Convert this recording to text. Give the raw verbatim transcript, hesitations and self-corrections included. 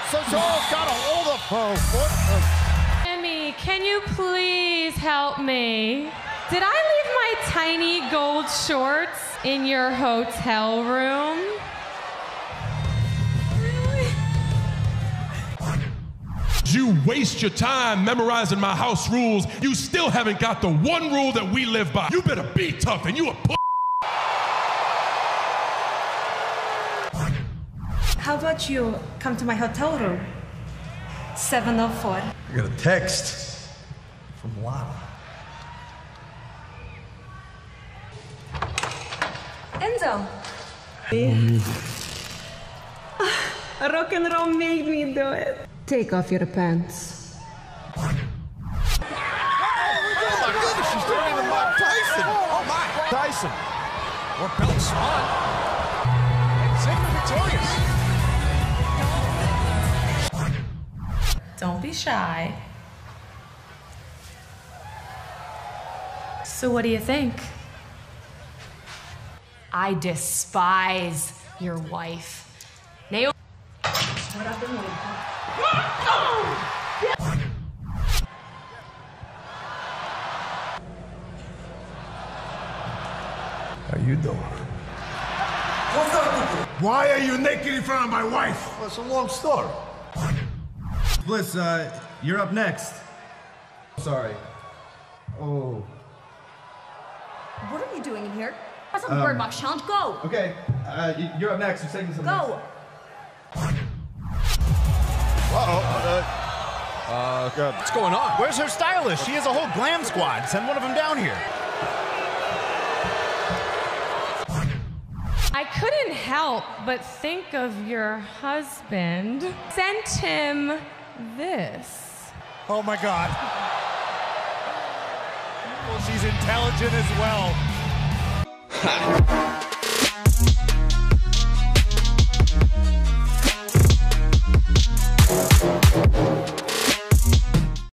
Cesaro's got a hold of her foot. Jimmy, can you please help me? Did I leave my tiny gold shorts in your hotel room? Really? You waste your time memorizing my house rules. You still haven't got the one rule that we live by. You better be tough, and you a p***. How about you come to my hotel room? seven oh four. I got a text from Lana. Enzo. Rock and roll made me do it. Take off your pants. Oh my goodness, she's turning into Mike Tyson. Oh my. Tyson. Or belts on. And Ziggler victorious. Don't be shy. So what do you think? I despise your wife. Naomi. How you doing? Why are you naked in front of my wife? Well, it's a long story. Bliss, uh, you're up next. Sorry. Oh. What are you doing in here? That's a bird box challenge. Go! Okay, uh, y- you're up next. You're taking some. Go! Uh-oh. Uh, what's going on? Where's her stylist? She has a whole glam squad. Send one of them down here. I couldn't help but think of your husband. Sent him this. Oh my God. Well, she's intelligent as well.